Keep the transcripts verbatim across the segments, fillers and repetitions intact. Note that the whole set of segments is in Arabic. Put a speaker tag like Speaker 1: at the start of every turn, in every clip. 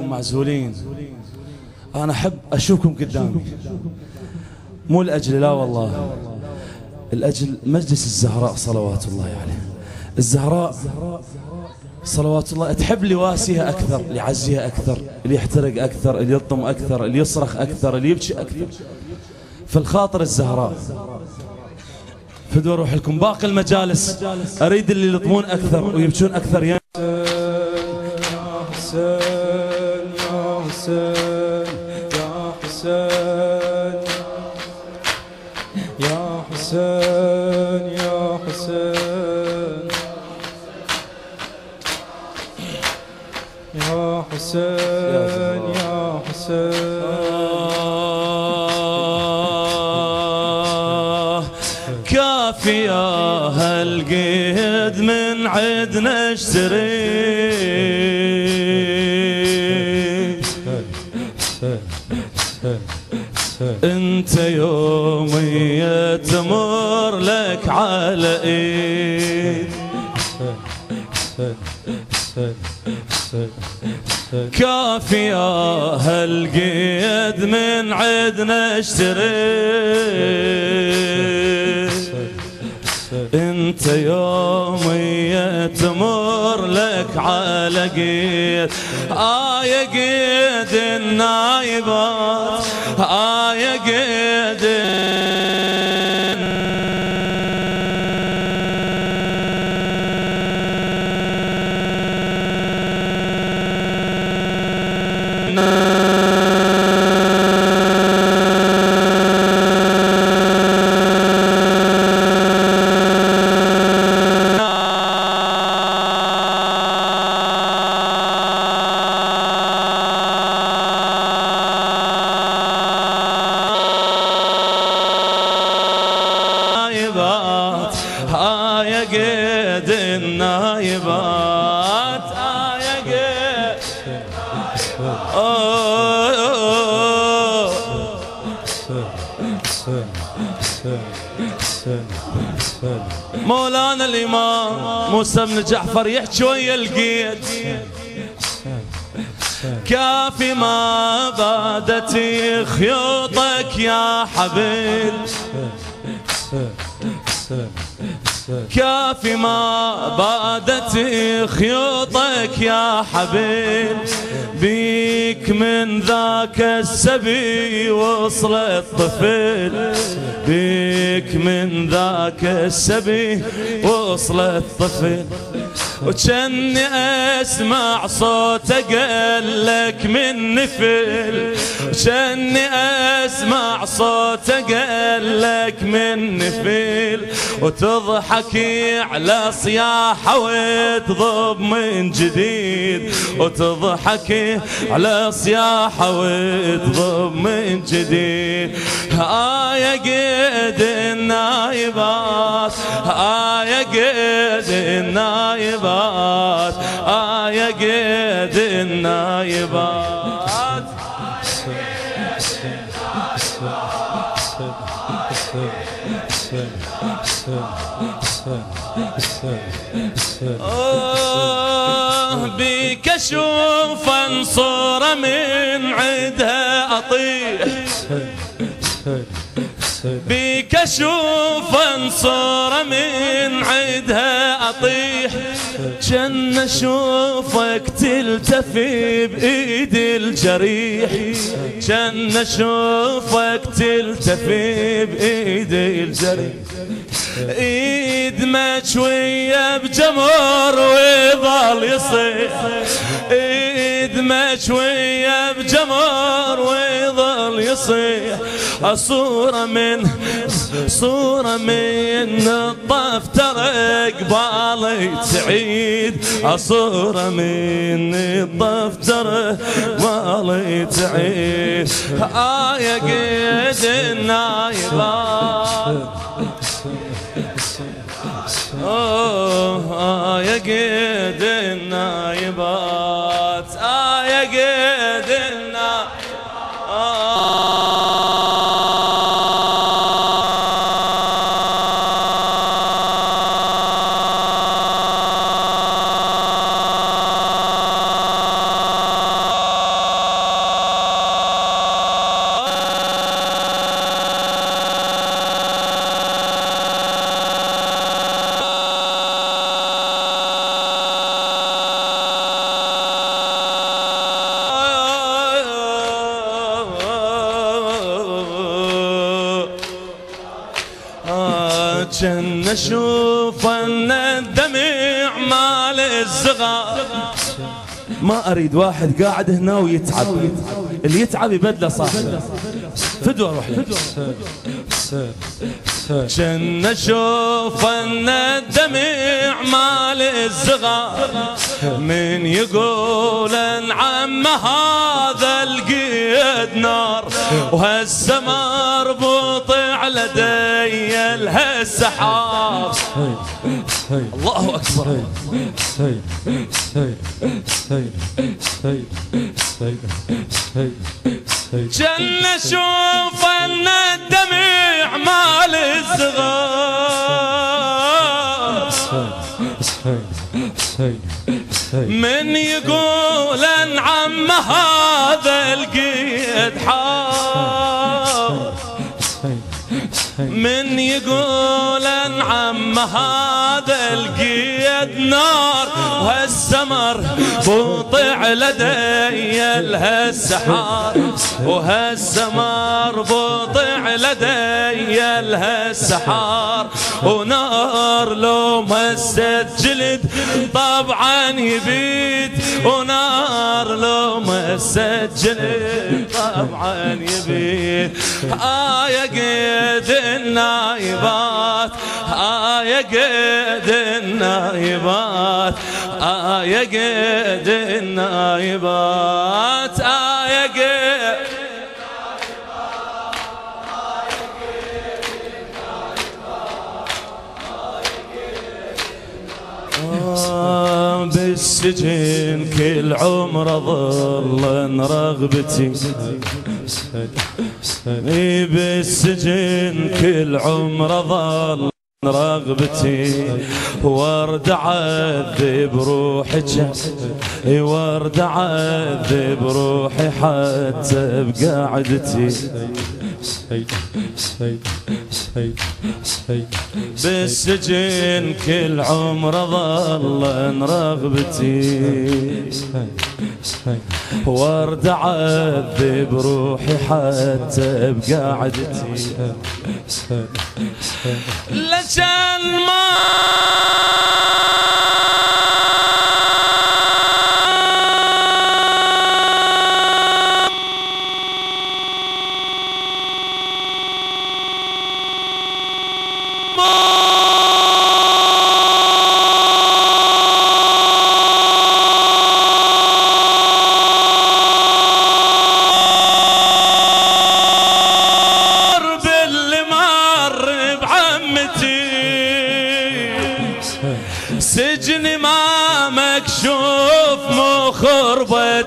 Speaker 1: اليوم معزولين، أنا أحب أشوفكم قدامي، مو لأجل لا والله، لأجل مجلس الزهراء صلوات الله عليه. الزهراء صلوات الله تحب اللي يواسيها أكثر، اللي يعزيها أكثر، اللي يحترق أكثر، اللي يلطم أكثر، اللي يصرخ أكثر، اللي يبكي أكثر. فالخاطر الزهراء فدوا روح لكم. باقي المجالس أريد اللي يلطمون أكثر ويبكون أكثر. يا
Speaker 2: حسين يا حسين يا حسين يا حسين يا حسين يا حسين يا حسين
Speaker 1: كافي يا هالقيد من عدنا اشتري، انت يومية تمر لك على ايد. كافي يا هالقيد من عدنا اشتري، انت يومية تمر لك على قيد. آه يا قيد النايبات، آه يا قيد مولانا الإمام موسى بن جعفر يحكي ويا القيد. كافي ما بادت خيوطك يا حبيب، كافي ما بادت خيوطك يا حبيب، بيك من ذاك السبي وصل الطفل، بيك من ذاك السبي وصل الطفل. وكني اسمع صوته قالك من نفل، وكني اسمع صوته قالك من نفل، وتضحكي على صياحه وتضب من جديد، وتضحكي على صياحه وتضب من جديد. آه يا قيد النايبات، آه يا قيد النايبات، آه يا قيد النايبات. أوه بيك أشوف انصورة من عدها أطيح، بيك أشوف انصورة من عدها أطيح، جن أشوفك تلتفي بإيد الجريح، جن أشوفك تلتفي بإيد الجريح. ايد مشوية بجمر ويظل يصيح، ايد مشوية بجمر ويظل يصيح. صورة من صورة من الطف ترى قبالي تعيد، صورة من الطف ترى قبالي تعيد. آه يا قيد النايبات، آه يا قيد النايبات، آه يا قيد النايبات. كن اشوف ان الدمع مال الصغار. ما اريد واحد قاعد هنا ويتعب، اللي يتعب يبدله صاحبه. فدوى اروح له. كن اشوف ان الدمع مال الصغار، من يقول نعم هذا القيد نار، وهسه مربوط على دي السحاب. الله اكبر. كن اشوف ان الدمع مال الصغار، من يقول نعم هذا القيد حار، من يقول نعم هذا القيد نار، وهالسمر بوطع لدي السحار، وهالسمر بوطع لدي السحار، ونار لو مست جلد طبعا يبيد، ونار لو مست جلد طبعا يبيد. آه يا قيد النايبات، آه يا قيد النايبات، آه يا قيد النايبات، آه يا قيد بالسجن كل عمر ظل رغبتي، بالسجن كل عمر ظل رغبتي، وارد اعذب روحي، وارد اعذب روحي حتى بقعدتي، بالسجن كل عمر ظل رغبتي، وارد اعذب روحي حتى بقعدتي، لجان ما سجن ما مكشوف مو خربة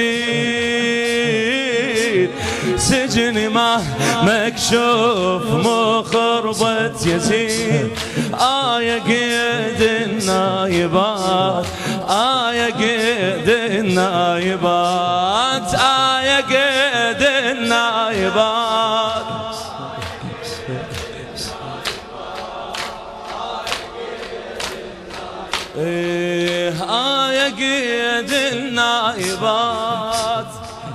Speaker 1: يزيد، سجن ما مكشوف مو خربة يزيد. آه يا قيد النايبات، آه يا قيد النايبات، آه يا قيد النايبات. إيه آه يا قيد النايبات،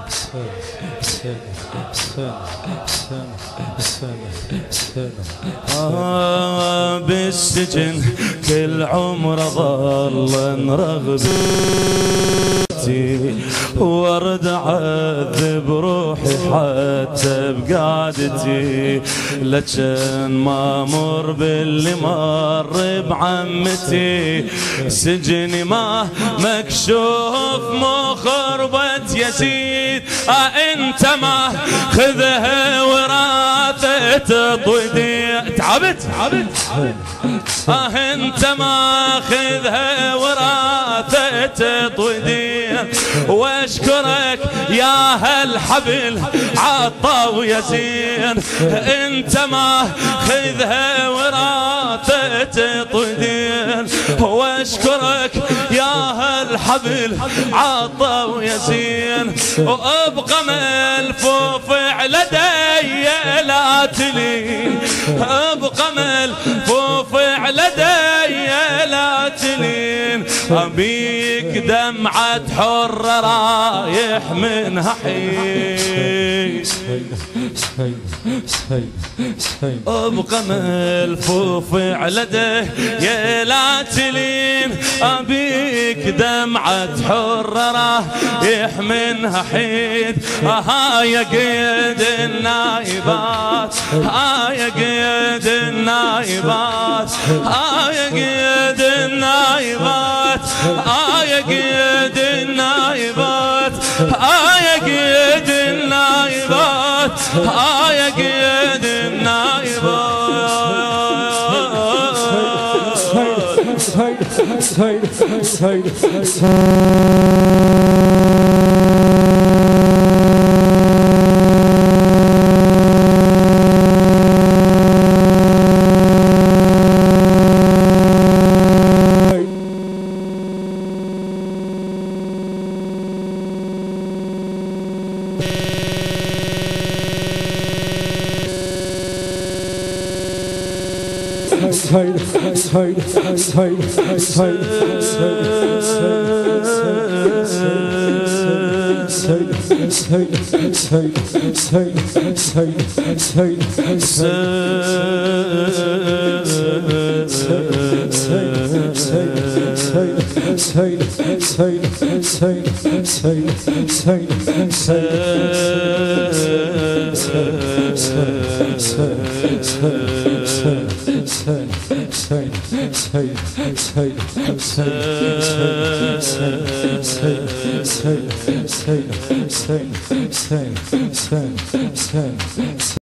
Speaker 1: آه بالسجن كل عمر ظل رغبتي، وارد اعذب روحي حتى بقعدتي، لكن ما مر باللي مر بعمتي، سجني ما مكشوف مو خربة يزيد. آه انت ما خذها وراثة طودي، تعبت اه انت ما خذها وراثة طودي، واشكرك يا هالحبل عطا ويزين، انت ما خذها وراثة طودين، واشكرك يا هالحبل عطا ويزين، وابقى ملفوف على دي لا تلين، ابقى ملفوف على دي لا تلين، ابيك دمعة حر رايح منها حين ابقى ملفوف على ده يا لا تلين ابيك دمعة حر رايح منها حين ها يا قيد النايبات ها يا قيد النايبات ها يا قيد النايبات ها يا قيد النايبات ها يا قيد النايبات ها يا قيد النايبات